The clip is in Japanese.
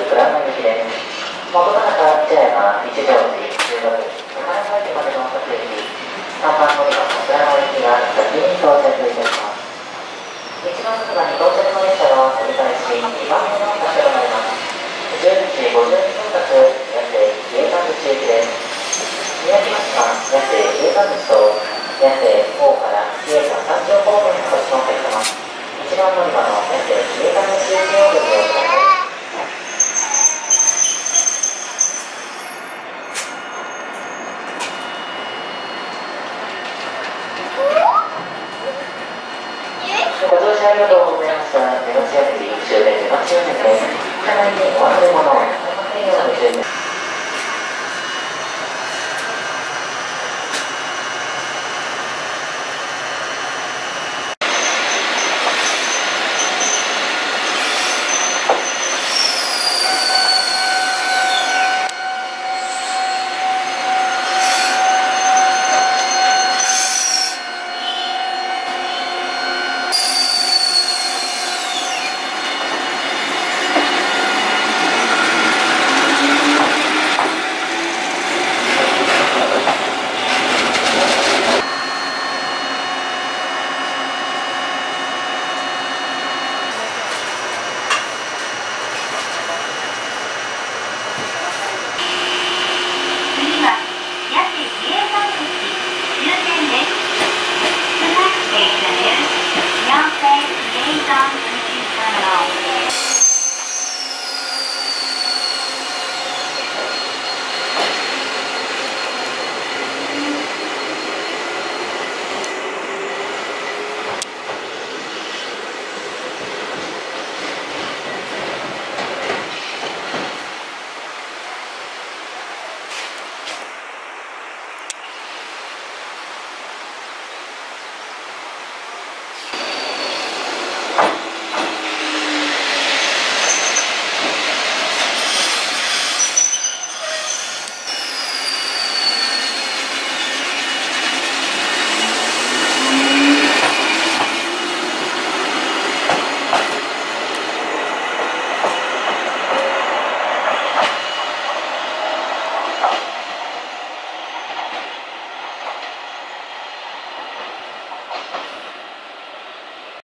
倉の行きです。元中茶山一条寺中学宝ヶ池までの各駅3番乗り場の倉の行きが先に到着いたします。1番乗り場に到着の列車は折り返し2番目の発車となります。12時52分発八瀬比叡山口行きです。宮城町は八瀬比叡山口と八瀬大原比叡山三条方面の発車をお客様、1番乗り場の八瀬比叡山口行きをご利用ください。ご乗車ありがとうございました。出町駅終点出町駅です。車内にお忘れ物をありませんように注意です。 Station is Yonsei Liaison